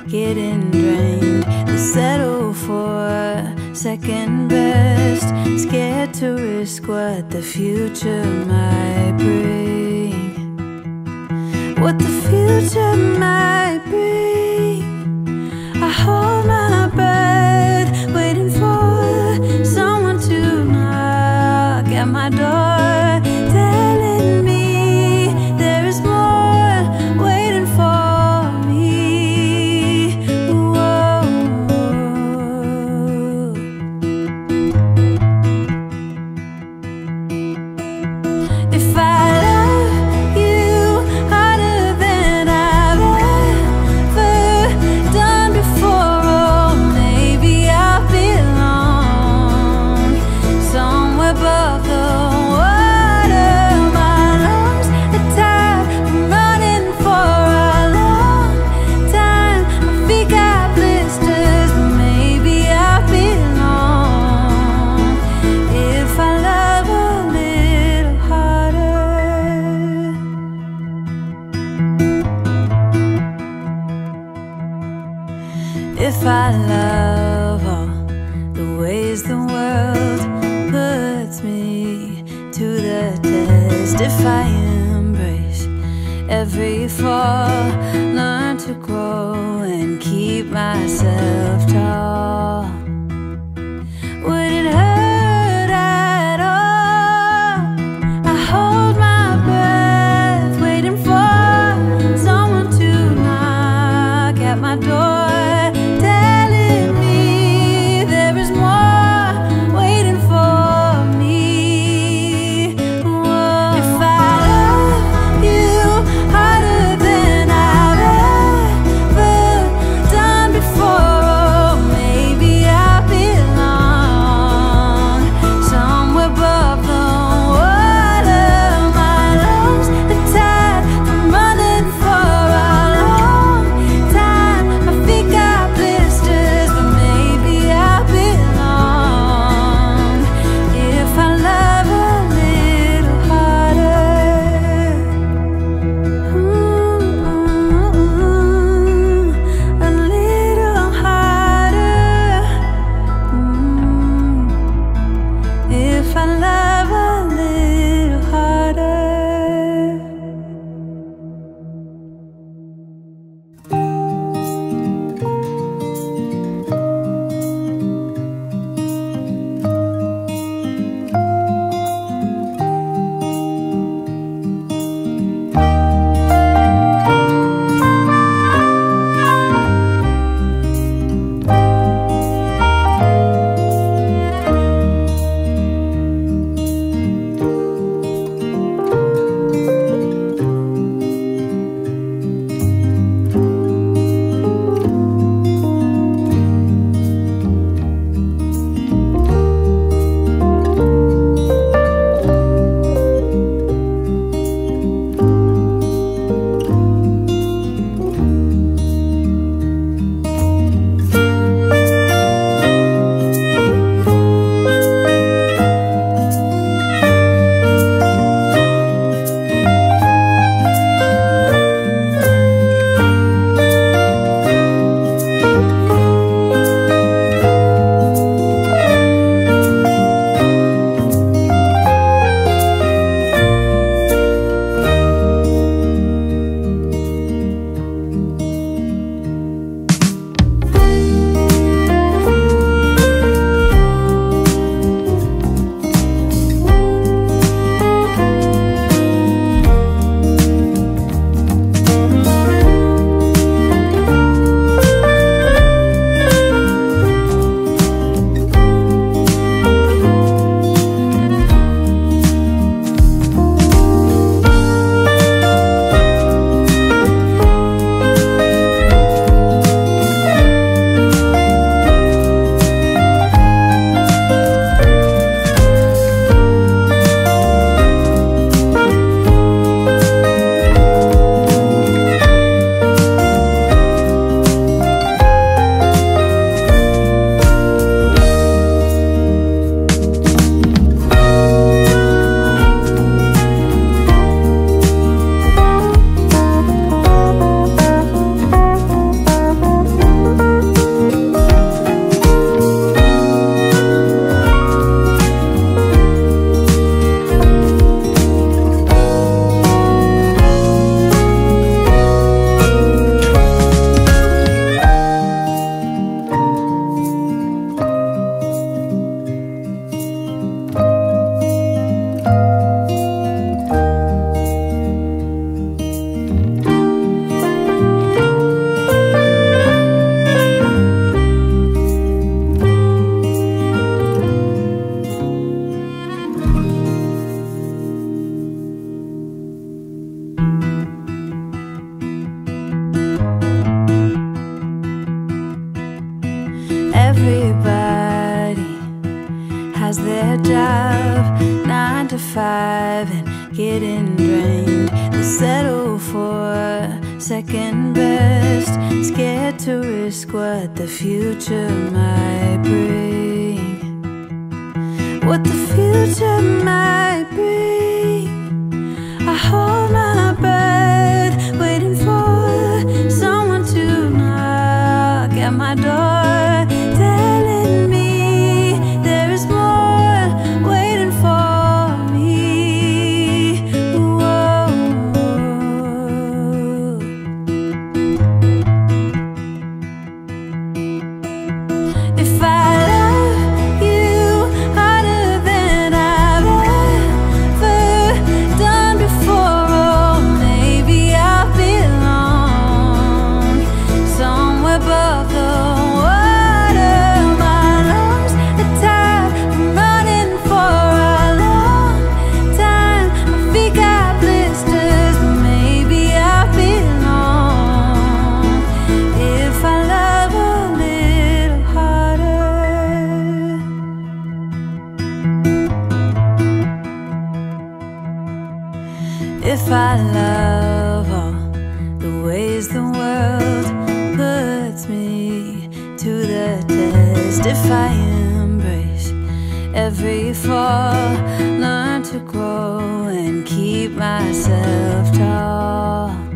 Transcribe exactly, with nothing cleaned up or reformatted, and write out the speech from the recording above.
getting drained. They settle for second best, scared to risk what the future might bring. What the future might bring. I hold my breath, waiting for someone to knock at my door, telling me there is more waiting for me. Whoa. If I love you harder than I've ever done before, oh, maybe I belong somewhere above the water. My lungs are tired from running for a long time. My feet got blisters, but maybe I belong if I love a little harder. If I love all the ways the world puts me to the test, if I embrace every fall, learn to grow and keep myself tall, would it hurt at all? I hold my breath, waiting for someone to knock at my door, telling me there is more waiting for me. Whoa. If I love you harder than I've ever done before, Everybody has their job, nine to five, and getting drained. They settle for second best, scared to risk what the future might bring. What the future might bring. I hold my breath, waiting for someone to knock at my door, telling me there is more waiting for me. Whoa. If I love you harder than I've ever done before, oh, maybe I'll belong somewhere above the water. My lungs are tired from running for a long time. My feet got blisters, but maybe I'll belong if I love a little harder. If I love all the ways the world puts me to the test, if I embrace every fall, learn to grow and keep myself tall.